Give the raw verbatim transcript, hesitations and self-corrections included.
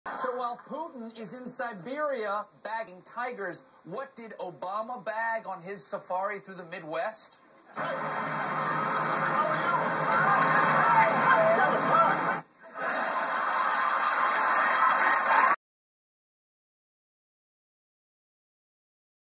So while Putin is in Siberia bagging tigers, what did Obama bag on his safari through the Midwest?